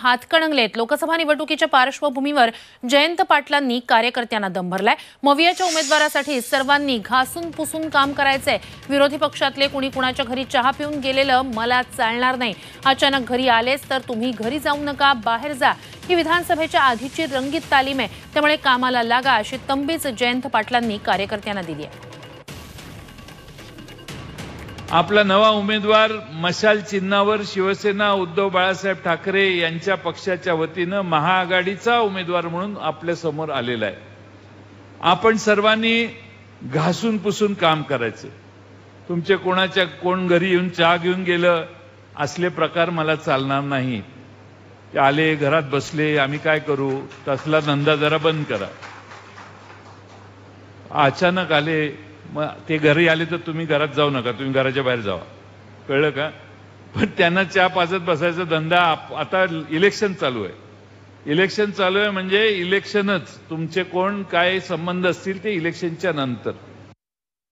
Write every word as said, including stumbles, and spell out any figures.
हातकणंगलेत लोकसभा निवडणुकीच्या पार्श्वभूमीवर जयंत पाटलांनी कार्यकर्त्यांना दम भरलाय। मवियाच्या उमेदवारासाठी सर्वांनी घासून पुसून काम करायचंय। विरोधी पक्षातले कुणी कुणाच्या घरी चहा पिऊन गेलेलं मला चालणार नाही। अचानक घरी आलेच तर तुम्ही घरी जाऊ नका, बाहेर जा। ही विधानसभेच्या आधीची रंगीत तालीम आहे, त्यामुळे कामाला लागा अशी तंबीच जयंत पाटलांनी कार्यकर्त्यांना दिली आहे। आपला नवा उमेदवार मशाल चिन्हावर शिवसेना उद्धव बाळासाहेब ठाकरे यांच्या पक्षाच्या वतीनं महाआघाडीचा उमेदवार म्हणून आपल्या समोर आलेला आहे। आपण सर्वांनी घासून पुसून काम करायचं। तुमचे कोणाच्या कोण घरी येऊन चहा घेऊन गेलं असले प्रकार मला चालणार नाही। ते आले घरात बसले आम्ही काय करू, तसला धंदा जरा बंद करा। अचानक आले मग ते घरी आले तर तुम्ही घरात जाऊ नका, तुम्ही घराच्या बाहेर जावा, कळलं का? पण त्यांना चहा पाजत बसायचा धंदा। आता इलेक्शन चालू आहे, इलेक्शन चालू आहे म्हणजे इलेक्शनच, तुमचे कोण काय संबंध असतील ते इलेक्शनच्या नंतर।